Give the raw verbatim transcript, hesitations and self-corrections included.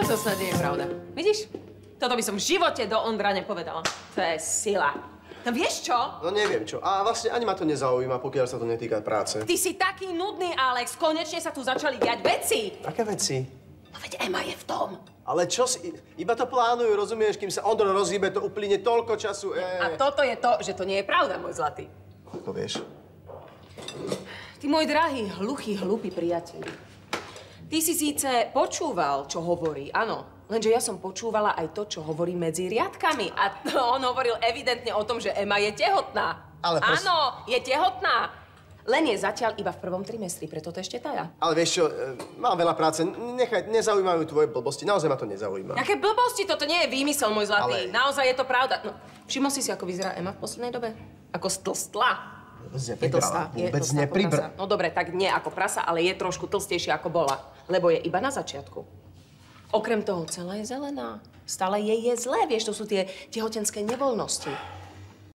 To snad nie je pravda. Vidíš? Toto by som v živote do Ondra nepovedala. To je sila. No vieš čo? No neviem čo. A vlastne ani ma to nezaujíma, pokiaľ sa to netýka práce. Ty si taký nudný, Alex. Konečne sa tu začali diať veci. Aké veci? No veď Ema je v tom. Ale čo si... Iba to plánujú, rozumieš? Kým sa Ondro rozhýbe, to uplyne toľko času. E... A toto je to, že to nie je pravda, môj zlatý. Ako vieš? Ty, môj drahý, hluchý, hlupý priateľ. Ty si síce počúval, čo hovorí, áno. Lenže ja som počúvala aj to, čo hovorí medzi riadkami. A to on hovoril evidentne o tom, že Ema je tehotná. Ale pros... Áno, je tehotná. Len je zatiaľ iba v prvom trimestri, preto to ešte taja. Ale vieš čo, e, mám veľa práce. Nechaj, nezaujímajú tvoje blbosti. Naozaj ma to nezaujíma. Aké blbosti? Toto nie je výmysel, môj zlatý. Ale... Naozaj je to pravda. No, všimol si si, ako vyzerá Ema v poslednej dobe? Ako stlstla. Je tlstá. Vôbec nepribra. No dobre, tak nie ako prasa, ale je trošku tlstejšia ako bola. Lebo je iba na začiatku. Okrem toho, celá je zelená. Stále jej je zlé, vieš, to sú tie tehotenské nevoľnosti.